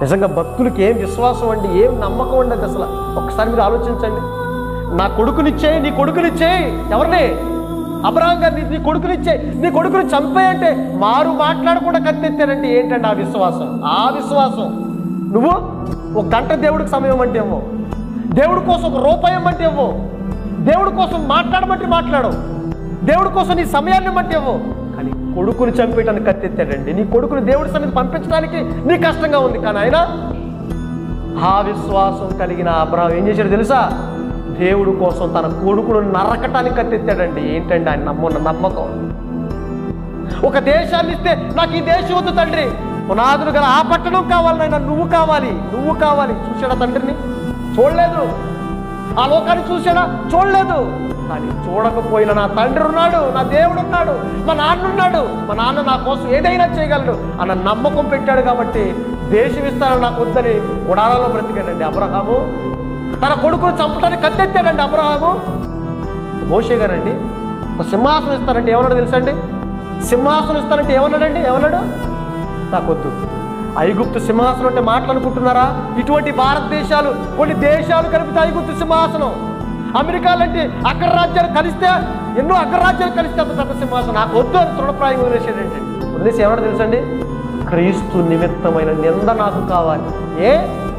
నిజంగా భక్తులకి ఏం విశ్వాసం అండి, ఏం నమ్మకం అండి అది అసలు. ఒక్కసారి మీరు ఆలోచించండి. నా కొడుకునిచ్చేయి, నీ కొడుకునిచ్చేయి. ఎవరిని? అబ్రహాం గారిని. నీ కొడుకునిచ్చేయి, నీ కొడుకుని చంపేయంటే మారు మాట్లాడకుండా కత్తెత్తారంటే ఏంటండి ఆ విశ్వాసం? ఆ విశ్వాసం. నువ్వు ఒక గంట దేవుడికి సమయం అంటే ఏమో, దేవుడి కోసం ఒక రూపాయి అంటే ఏమో, దేవుడి కోసం మాట్లాడమంటే మాట్లాడవు, దేవుడి కోసం నీ సమయాన్ని బట్టి ఏమో, కానీ కొడుకుని చంపేయటానికి కత్తెత్తాడండి. నీ కొడుకుని దేవుడి సన్నిధి పంపించడానికి నీ కష్టంగా ఉంది, కానీ ఆయన ఆ విశ్వాసం కలిగిన అబ్రహాం ఏం చేశాడు తెలుసా? దేవుడి కోసం తన కొడుకును నరకటానికి కత్తెత్తాడండి. ఏంటండి ఆయన నమ్మకం? ఒక దేశాన్ని ఇస్తే నాకు ఈ దేశం వద్దు తండ్రి, పునాదులు గల ఆ పట్టణం కావాలి నాయన, నువ్వు కావాలి, నువ్వు కావాలి. చూశాడా తండ్రిని? చూడలేదు. ఆ లోకాన్ని చూశాడా? చూడలేదు. కానీ చూడకపోయినా నా తండ్రి ఉన్నాడు, నా దేవుడు ఉన్నాడు, మా నాన్న ఉన్నాడు, మా నాన్న నా కోసం ఏదైనా చేయగలడు అన్న నమ్మకం పెట్టాడు కాబట్టి దేశం ఇస్తానని నాకు వద్దని గుడారాలో బ్రతికాడండి అబ్రహాము. తన కొడుకును చంపడానికి కత్తెత్తాడండి అబ్రహాము. మోషే గారండి ఒక సింహాసనం ఇస్తానంటే ఏమన్నాడు తెలుసండి? సింహాసనం ఇస్తానంటే ఏమన్నాడండి? ఏమన్నాడు? నాకొద్దు. ఐగుప్తు సింహాసనం అంటే మాట్లాడుకుంటున్నారా? ఇటువంటి భారతదేశాలు కొన్ని దేశాలు కలిపితే ఐగుప్తు సింహాసనం. అమెరికాలంటే అగ్రరాజ్యాలు కలిస్తే, ఎన్నో అగ్రరాజ్యాలు కలిస్తే అంత పెద్ద సింహాసనం. నాకు వద్దు అని తృణప్రాయంగా వదిలేసాడంటే. వదిలేసి ఏమన్నా తెలుసండి? క్రీస్తు నిమిత్తమైన నింద నాకు కావాలి. ఏ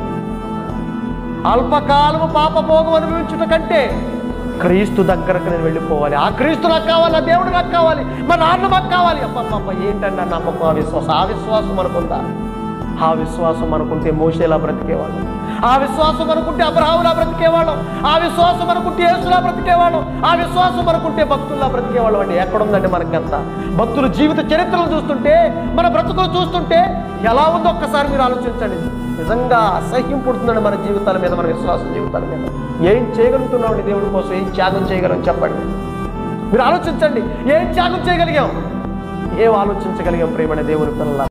అల్పకాలము పాపభోగం అనుభవించుట కంటే క్రీస్తు దగ్గరకు నేను వెళ్ళిపోవాలి. ఆ క్రీస్తు నాకు కావాలి, ఆ దేవుడు నాకు కావాలి, మా నాన్న నాకు కావాలి. అప్ప ఏంటంటే నమ్మకం, ఆ విశ్వాసం. ఆ విశ్వాసం మనకుందా? ఆ విశ్వాసం మనకుంటే మోషేలా బ్రతికేవాళ్ళం, ఆ విశ్వాసం మనకుంటే అబ్రహాములా బ్రతికేవాళ్ళం, ఆ విశ్వాసం మనకుంటే యేసులా బ్రతికేవాళ్ళం, ఆ విశ్వాసం మనకుంటే భక్తుల్లా బ్రతికేవాళ్ళం. అంటే ఎక్కడుందండి మనకంతా? భక్తుల జీవిత చరిత్రలు చూస్తుంటే, మన బ్రతుకులు చూస్తుంటే ఎలా ఉందో ఒక్కసారి మీరు ఆలోచించండి. నిజంగా అసహ్యం పుడుతుందండి మన జీవితాల మీద, మన విశ్వాస జీవితాల మీద. ఏం చేయగలుగుతున్నామండి దేవుడి కోసం? ఏం త్యాగం చేయగలం చెప్పండి? మీరు ఆలోచించండి. ఏం త్యాగం చేయగలిగాం? ఏం ఆలోచించగలిగాం ప్రేమనే దేవుని పిల్లల?